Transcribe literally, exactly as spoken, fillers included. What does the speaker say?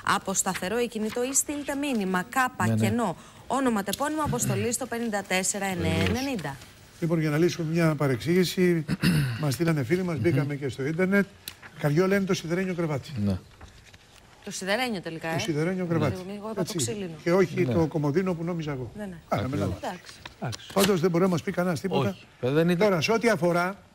από σταθερό ή κινητό ή στείλτε μήνυμα κάπα ναι, ναι. κενό όνομα τεπώνυμο αποστολή στο πέντε τέσσερα εννιά ενενήντα. Λοιπόν, για να λύσουμε μια παρεξήγηση, μας στείλανε φίλοι μας, μπήκαμε και στο ίντερνετ. Καριόλα είναι το σιδερένιο κρεβάτι. Ναι. Το σιδερένιο τελικά, ε. Το σιδερένιο κρεβάτι. Ναι. Εγώ είπα το ξύλινο. Και όχι ναι. το κομμωδίνο που νόμιζα εγώ. Ναι, ναι. Άρα, Εντάξει. πάντως δεν μπορεί να μας πει κανένας τίποτα. Όχι. Δεν ήταν... Τώρα, σε ό,τι αφορά